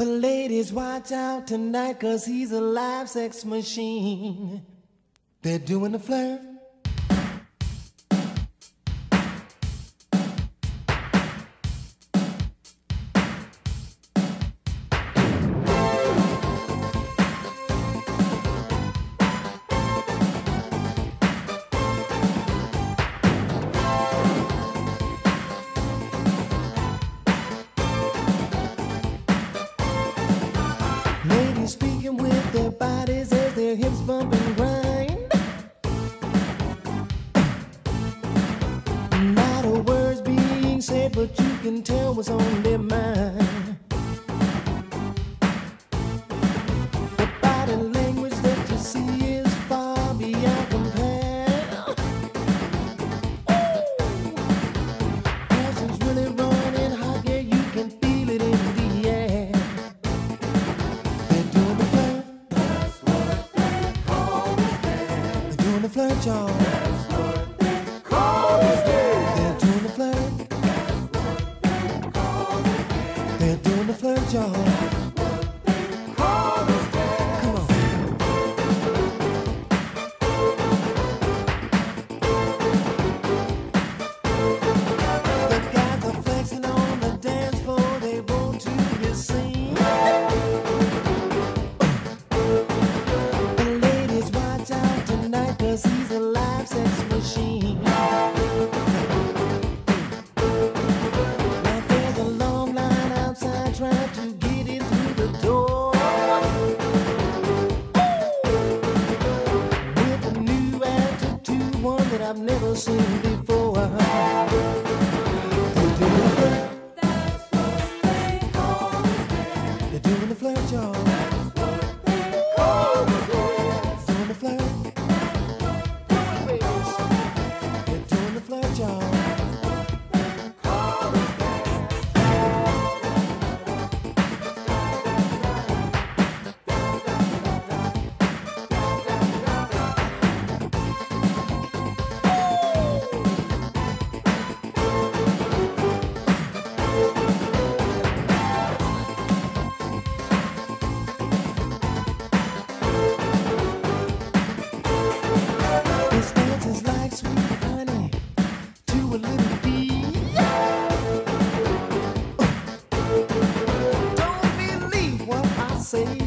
But ladies, watch out tonight, 'cause he's a live sex machine. They're doing the flirt. Speaking with their bodies as their hips bump and grind. Not a word's being said, but you can tell what's on their mind. The body language that you see is far beyond compare. Passion's really running hot, yeah, you can feel it in the air. Flirt, y'all. That's what they call it. They're doing the flirt. That's what they call it. They're doing the flirt, y'all. That's what they call it. Come on. The guys are flexing on the dance floor. They want to be seen. The ladies, watch out tonight, 'cause he's a live sex machine. Now there's a long line outside trying to get in through the door. With a new attitude, one that I've never seen before. They're doing the flirt. That's what they call it. They're doing the flirt, y'all. That's what they call it. Doing the flirt. Say